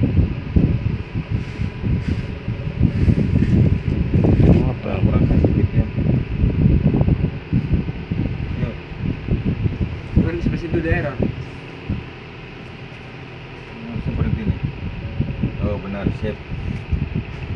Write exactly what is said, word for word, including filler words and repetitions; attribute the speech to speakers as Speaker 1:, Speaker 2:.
Speaker 1: Apa kurang sedikitnya?
Speaker 2: Yuk. Kan seperti itu daerah.
Speaker 1: Seperti ini. Oh benar, sip.